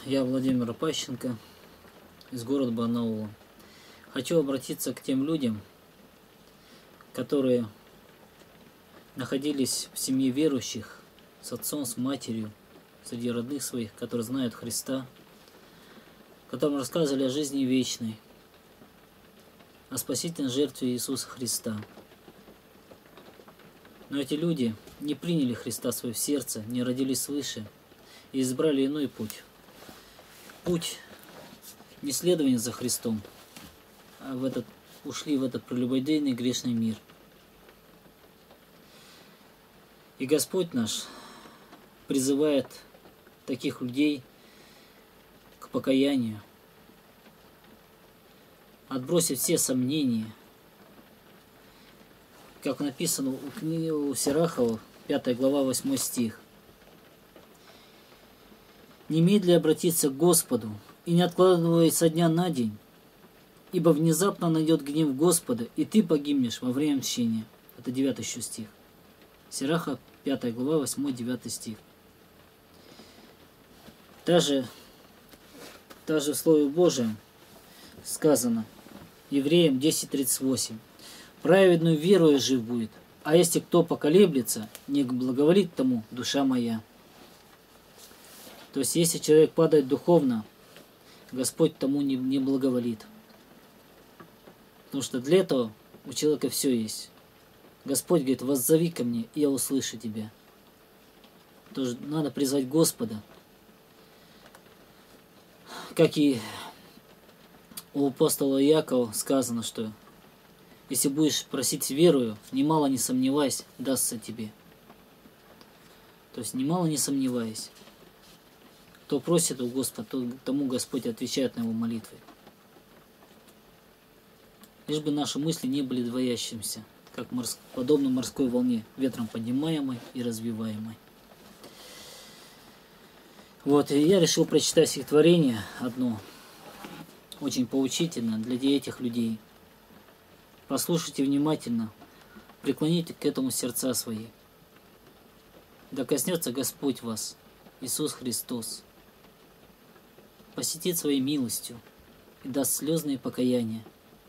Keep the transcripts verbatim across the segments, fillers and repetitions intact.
Я Владимир Пащенко из города Барнаула. Хочу обратиться к тем людям, которые находились в семье верующих, с отцом, с матерью, среди родных своих, которые знают Христа, которым рассказывали о жизни вечной, о спасительной жертве Иисуса Христа. Но эти люди не приняли Христа в свое сердце, не родились свыше и избрали иной путь. Путь не следования за Христом, а в этот, ушли в этот прелюбодейный грешный мир. И Господь наш призывает таких людей к покаянию, отбросить все сомнения. Как написано у книги у Сирахова, пятая глава, восьмой стих. «Немедля обратиться к Господу, и не откладывай со дня на день, ибо внезапно найдет гнев Господа, и ты погибнешь во время мщения». Это девятый еще стих. Сираха, пятая глава, восьмой-девятый стих. Даже, даже в Слове Божьем сказано, Евреям десять тридцать восемь. «Праведную верою жив будет, а если кто поколеблется, не благоволит тому душа моя». То есть, если человек падает духовно, Господь тому не, не благоволит. Потому что для этого у человека все есть. Господь говорит: воззови ко мне, и я услышу тебя. Тоже надо призвать Господа. Как и у апостола Иакова сказано, что если будешь просить верою, немало не сомневаясь, дастся тебе. То есть, немало не сомневаясь. Кто просит у Господа, тому Господь отвечает на его молитвы. Лишь бы наши мысли не были двоящимися, как морс... подобно морской волне, ветром поднимаемой и развиваемой. Вот, и я решил прочитать стихотворение одно, очень поучительно для этих людей. Послушайте внимательно, преклоните к этому сердца свои. Да коснется Господь вас, Иисус Христос, посетит своей милостью и даст слезные покаяния.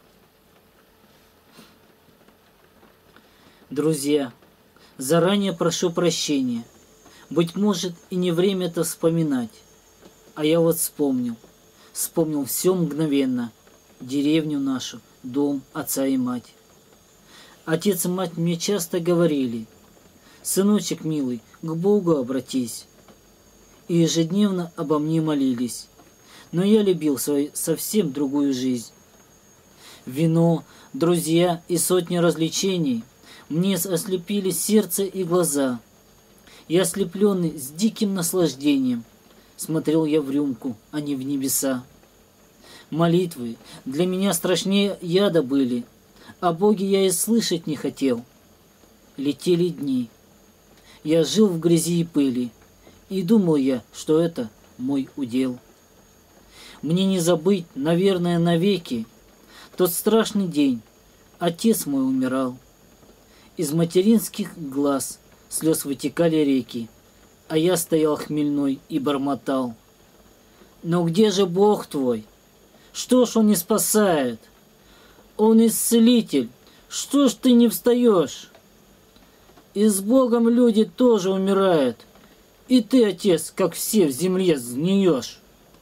Друзья, заранее прошу прощения. Быть может, и не время это вспоминать. А я вот вспомнил. Вспомнил все мгновенно. Деревню нашу, дом, отца и мать. Отец и мать мне часто говорили: «Сыночек милый, к Богу обратись». И ежедневно обо мне молились. Но я любил свою совсем другую жизнь. Вино, друзья и сотни развлечений мне ослепили сердце и глаза. Я, ослепленный с диким наслаждением, смотрел я в рюмку, а не в небеса. Молитвы для меня страшнее яда были, о Боге я и слышать не хотел. Летели дни. Я жил в грязи и пыли, и думал я, что это мой удел. Мне не забыть, наверное, навеки, тот страшный день. Отец мой умирал. Из материнских глаз слез вытекали реки, а я стоял хмельной и бормотал: «Но где же Бог твой? Что ж Он не спасает? Он исцелитель, что ж ты не встаешь? И с Богом люди тоже умирают, и ты, Отец, как все в земле, сгниешь».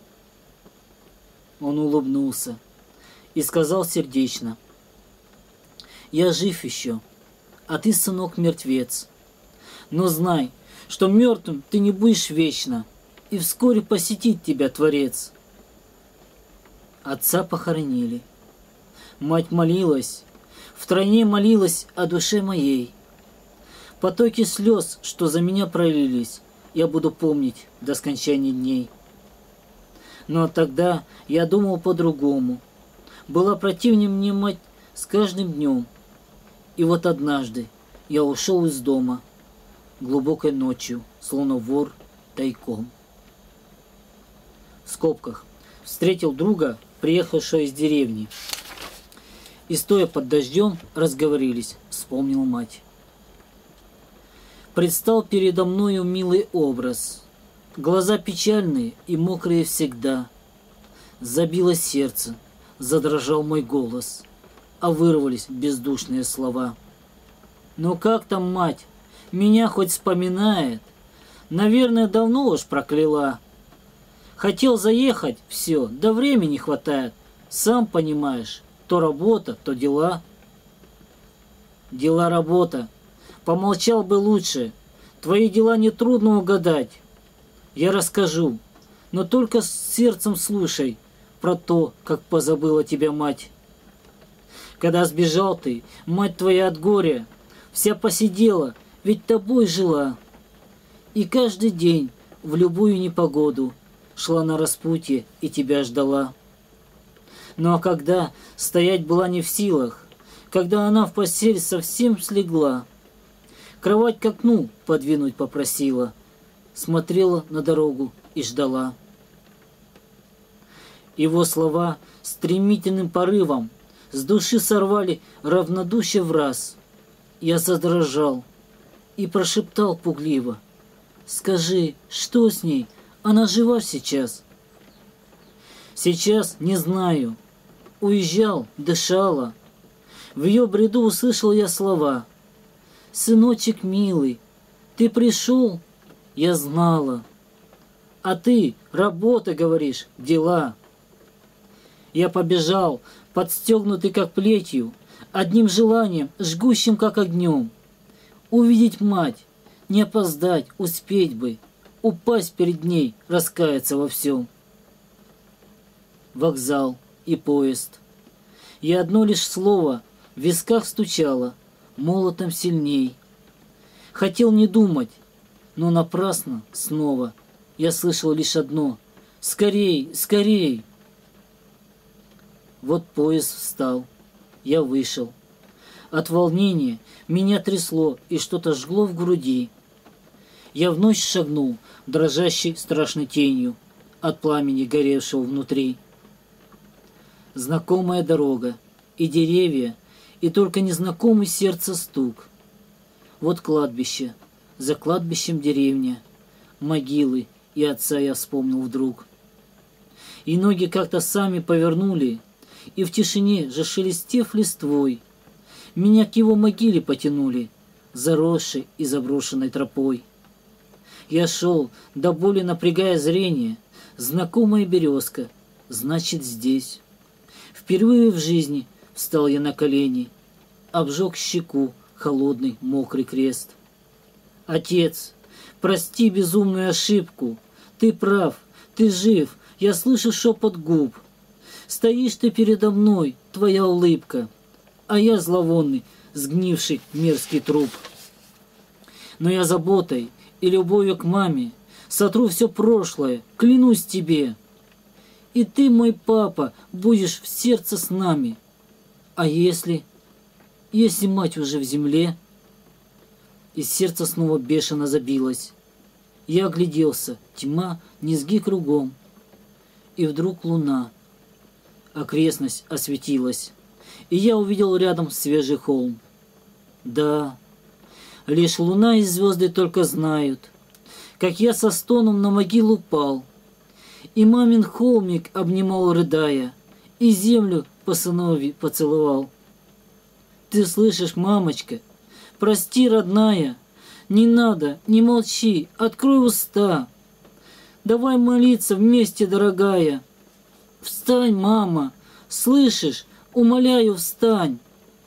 Он улыбнулся и сказал сердечно: «Я жив еще, а ты, сынок, мертвец. Но знай, что мертвым ты не будешь вечно, и вскоре посетит тебя Творец». Отца похоронили. Мать молилась, втройне молилась о душе моей. Потоки слез, что за меня пролились, я буду помнить до скончания дней. Но тогда я думал по-другому. Была противнее мне мать с каждым днем. И вот однажды я ушел из дома глубокой ночью, словно вор тайком. В скобках. Встретил друга, приехавшего из деревни. И, стоя под дождем, разговорились, вспомнил мать. Предстал передо мною милый образ. Глаза печальные и мокрые всегда. Забилось сердце, задрожал мой голос, а вырвались бездушные слова. Ну как там мать? Меня хоть вспоминает? Наверное, давно уж прокляла. Хотел заехать, все, да времени хватает. Сам понимаешь, то работа, то дела. Дела, работа. Помолчал бы лучше. Твои дела нетрудно угадать. Я расскажу, но только с сердцем слушай про то, как позабыла тебя мать. Когда сбежал ты, мать твоя от горя, вся посидела, ведь тобой жила. И каждый день, в любую непогоду, шла на распутье и тебя ждала. Ну а когда стоять была не в силах, когда она в постель совсем слегла, кровать к окну подвинуть попросила, смотрела на дорогу и ждала. Его слова стремительным порывом с души сорвали равнодушие враз. Я задрожал и прошептал пугливо: «Скажи, что с ней? Она жива сейчас?» Сейчас не знаю. Уезжал, дышала. В ее бреду услышал я слова: «Сыночек милый, ты пришел?» Я знала. А ты, работа, говоришь, дела. Я побежал, подстегнутый как плетью, одним желанием, жгущим как огнем. Увидеть мать, не опоздать, успеть бы, упасть перед ней, раскаяться во всем. Вокзал и поезд. И одно лишь слово в висках стучало, молотом сильней. Хотел не думать, но напрасно снова я слышал лишь одно: «Скорей, скорей!» Вот поезд встал, я вышел. От волнения меня трясло и что-то жгло в груди. Я вновь шагнул, дрожащей страшной тенью от пламени, горевшего внутри. Знакомая дорога и деревья, и только незнакомый сердце стук. Вот кладбище, за кладбищем деревня, могилы, и отца я вспомнил вдруг. И ноги как-то сами повернули, и в тишине, зашелестев листвой, меня к его могиле потянули, заросшей и заброшенной тропой. Я шел, до боли напрягая зрение, знакомая березка, значит, здесь. Впервые в жизни встал я на колени, обжег щеку холодный мокрый крест. Отец, прости безумную ошибку, ты прав, ты жив, я слышу шепот губ. Стоишь ты передо мной, твоя улыбка, а я зловонный, сгнивший мерзкий труп. Но я заботой и любовью к маме сотру все прошлое, клянусь тебе. И ты, мой папа, будешь в сердце с нами. А если... если мать уже в земле? И сердце снова бешено забилось. Я огляделся, тьма, низги кругом. И вдруг луна. Окрестность осветилась, и я увидел рядом свежий холм. Да, лишь луна и звезды только знают, как я со стоном на могилу упал, и мамин холмик обнимал, рыдая, и землю по сыновьи поцеловал. Ты слышишь, мамочка? Прости, родная, не надо, не молчи, открой уста. Давай молиться вместе, дорогая. Встань, мама, слышишь? Умоляю, встань.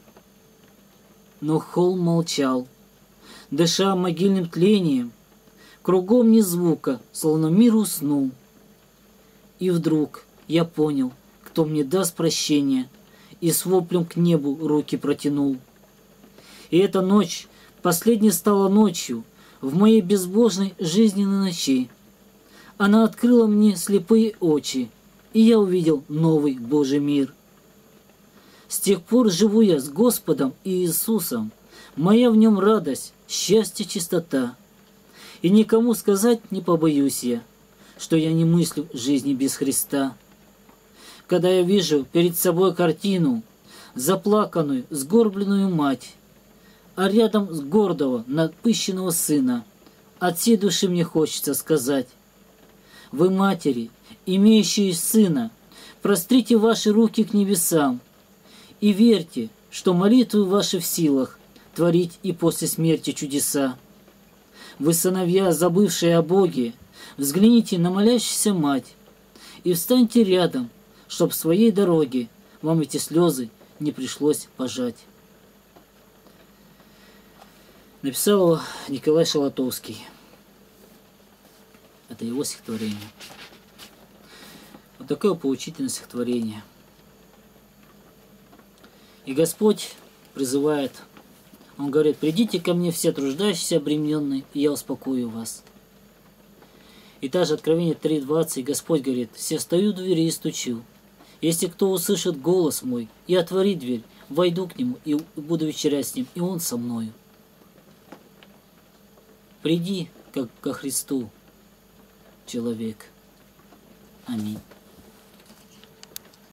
Но холм молчал, дыша могильным тлением, кругом ни звука, словно мир уснул. И вдруг я понял, кто мне даст прощение, и с воплем к небу руки протянул. И эта ночь последней стала ночью в моей безбожной жизненной ночи. Она открыла мне слепые очи, и я увидел новый Божий мир. С тех пор живу я с Господом и Иисусом, моя в нем радость, счастье, чистота. И никому сказать не побоюсь я, что я не мыслю жизни без Христа. Когда я вижу перед собой картину, заплаканную, сгорбленную мать, а рядом с гордого, напыщенного сына, от всей души мне хочется сказать: Вы матери, имеющие сына, прострите ваши руки к небесам и верьте, что молитвы ваши в силах творить и после смерти чудеса. Вы, сыновья, забывшие о Боге, взгляните на молящуюся мать и встаньте рядом, чтоб в своей дороге вам эти слезы не пришлось пожать. Написал его Николай Шалатовский. Это его стихотворение. Вот такое поучительное стихотворение. И Господь призывает, Он говорит: придите ко мне все труждающиеся, обремененные, и я успокою вас. И также Откровение три двадцать, Господь говорит: все стою в двери и стучу. Если кто услышит голос мой и отворит дверь, войду к нему и буду вечерять с ним, и он со мною. Приди, как ко Христу, человек. Аминь.